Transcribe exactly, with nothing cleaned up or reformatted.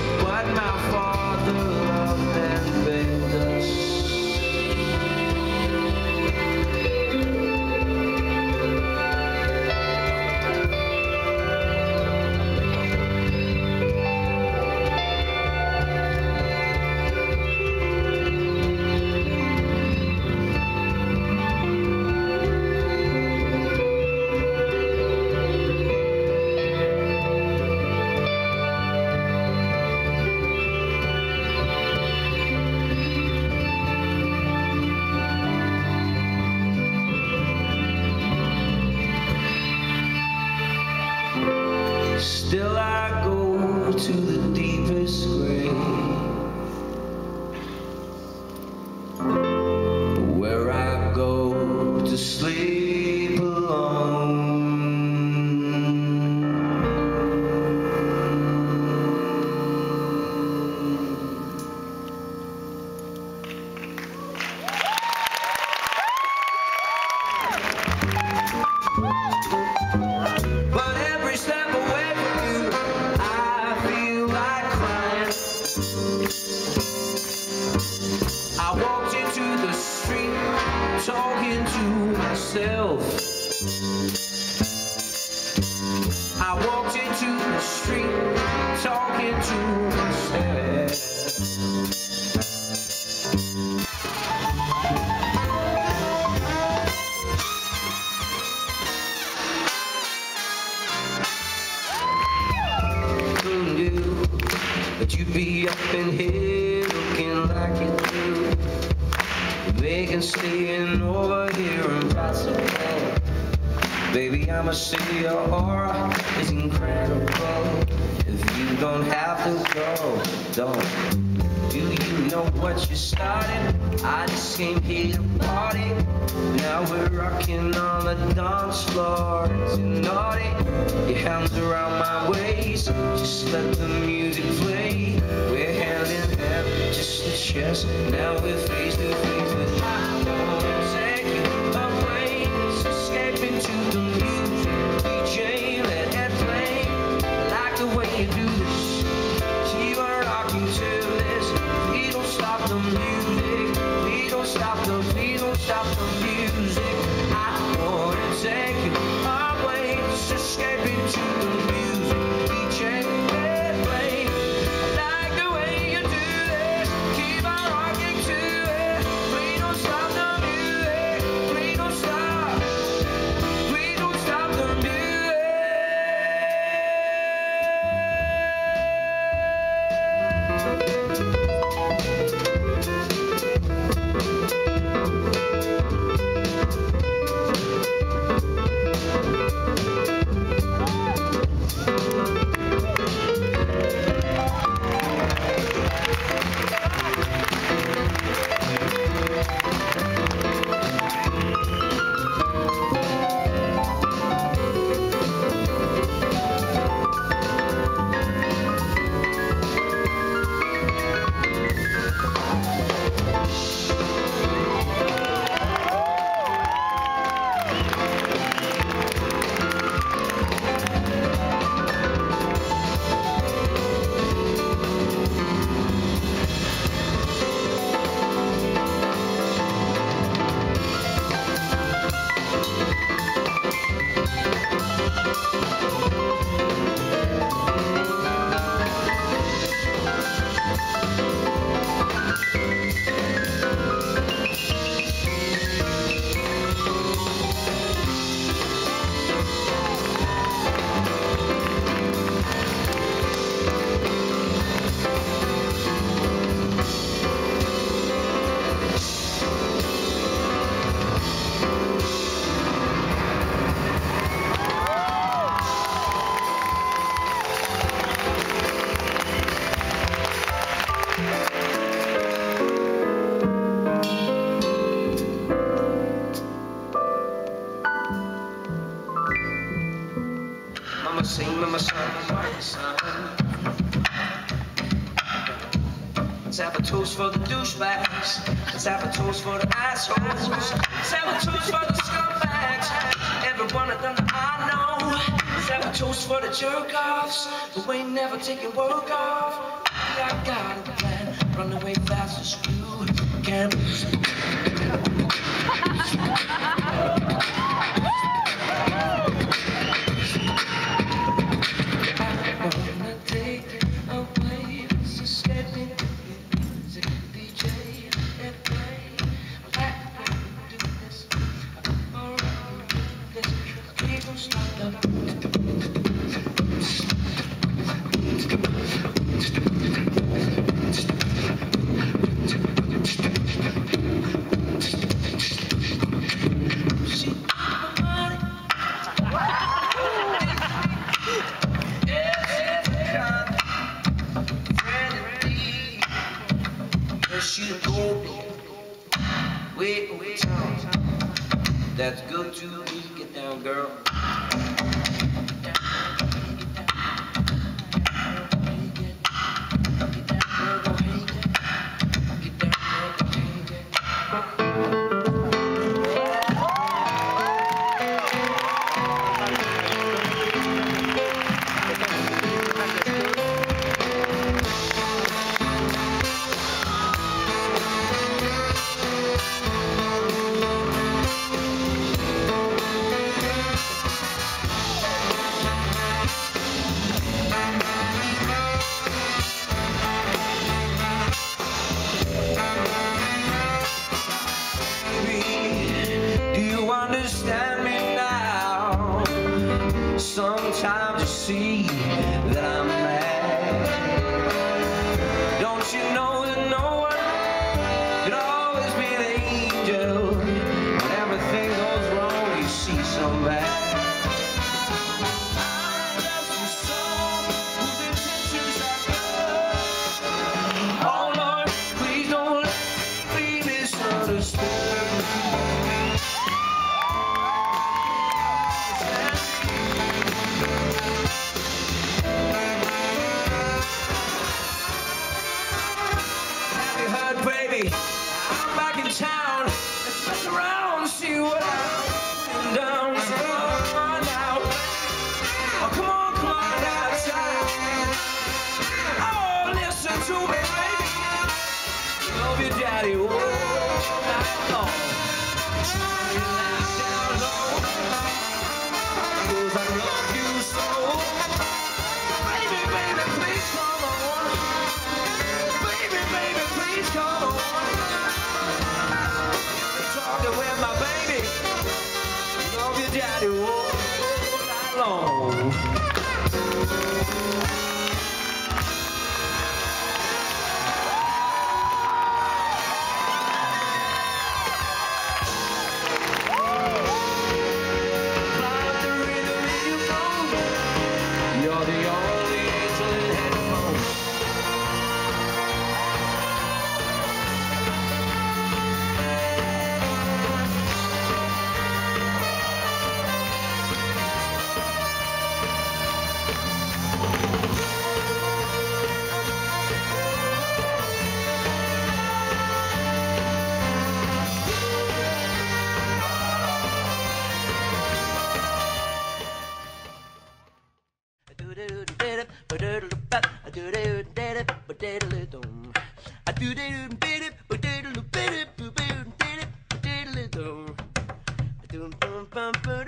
what my father loved and begged us. Still I go to the deepest grave, where I go to sleep alone. But every step away from you, I feel like crying. I walked into the street, talking to myself. I walked into the street, talking to myself. But you'd be up in here looking like you do. Making staying over here impossible. Baby, I'ma say your aura is incredible. If you don't have to go, don't. Do you know what you started? I just came here to party. Now we're rocking on the dance floor. It's naughty. Your hands around my waist, just let the music play. We're hand in hand, just a chest. Now we're face to face with I wanna take you away. Let's escape into the music. D J, let it play. I like the way you do this. Keep on rocking till this. Please don't stop the music. Please don't stop the, please don't stop the music. I wanna take you away. Let's escape into the music. D J, let it play. I like the way you do this. Keep on rocking to it. Please don't stop the music. Please don't stop. Please don't stop the music. Mama sing, mama son, mama son. Let's have a toast for the douchebags. Let's have a toast for the assholes. Let's have a toast for the scumbags. Every one of them that I know. Let's have a toast for the jerk-offs who ain't never taking work off. I got a plan. Run away fast as you can. That's good to me. Get down, girl. Sometimes you see that I'm mad. Don't you know that no one can always be the angel? When everything goes wrong, you see so bad. I'm just a soul whose intentions are good. Oh Lord, please don't let me be misunderstood. Baby, I'm back in town. Let's mess around, see what I'm down. So come on now. Oh, come on, come on outside. Oh, listen to me, baby. Love your daddy all night long. You lie down low, 'cause I love you so. Baby, baby, please come on. Baby, baby, please come on. Talking with my baby. Love your daddy all night long. You're the only angel in heaven. I